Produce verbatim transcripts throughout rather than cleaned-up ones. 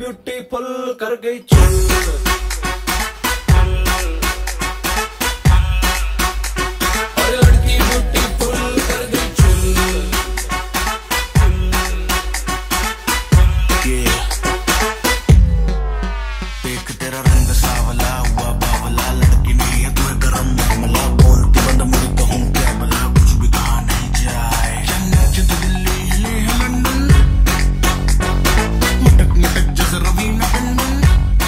Beautiful कर गई चुल। अरे लड़की ब्यूटीफुल कर गई चुल। देख तेरा रंग सावला हुआ बावला, लड़की नहीं है तू गरम मामला, बोलती बंद मुझे तो हूँ क्या भला, कुछ भी कहा नहीं जाए। दिल्ली हिले है लंदन, मटक मटक जैसे रवीना टंडन।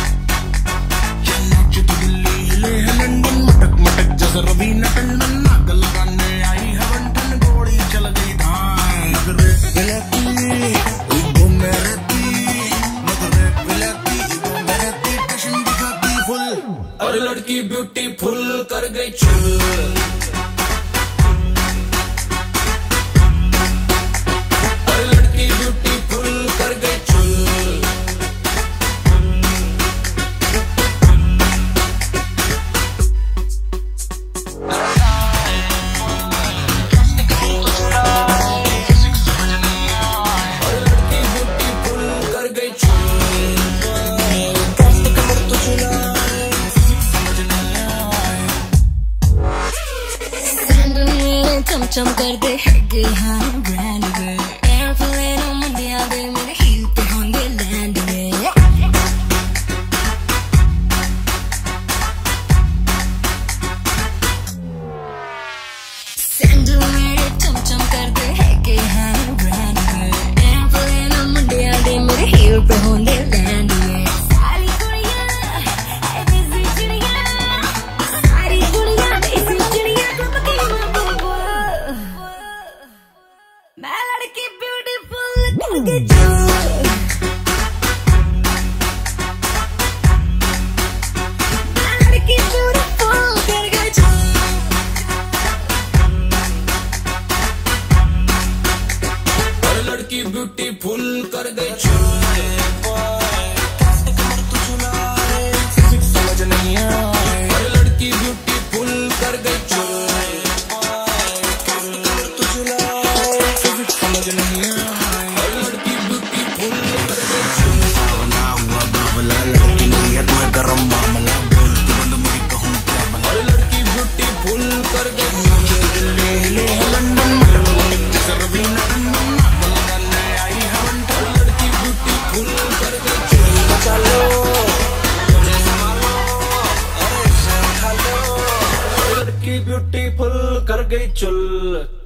दिल्ली हिले है लंदन, मटक मटक जैसे रवीना टंडन। नाक लगाने आई है बंठन, गोली चल गई धान। नगरे विलाती इगो में रहती, नगरे विलाती इगो में रहती, टशन दिखाती फुल। अरे लड़की ब्यूटीफुल कर गई चुल। चम कर दे हैगे हाँ ब्रांड वे, एयरप्लेन मंदिया दे मेरे हील पे होंगे लैंड वे। सैंडल मेरे चम चम कर दे हैगे हाँ ब्रांड वे, एयरप्लेन मंदिया दे मेरे हील पे होंगे लैंड वे। सारी दुनिया है देसी चिड़िया, सारी दुनिया देसी चिड़िया क्लब की मैं लड़की ब्यूटीफुल कर गई चुल। मैं लड़की ब्यूटीफुल कर गई चुल। अरे लड़की ब्यूटीफुल कर गई चुल। समझ नहीं आए। अरे लड़की ब्यूटीफुल कर गई चुल। लड़की नहीं है तू गरम मामला, बोलती बंद मुझे तो हूँ क्या भला। अरे लड़की ब्यूटीफुल कर गई दिल्ली हिले है लंदन, मटक मटक जैसे रवीना टंडन। नाक लगाने आई है बंठन, लड़की ब्यूटीफुल कर गई चुल। चलो मुझे संभालो, अरे से उठा लो। लड़की ब्यूटीफुल कर गई चुल।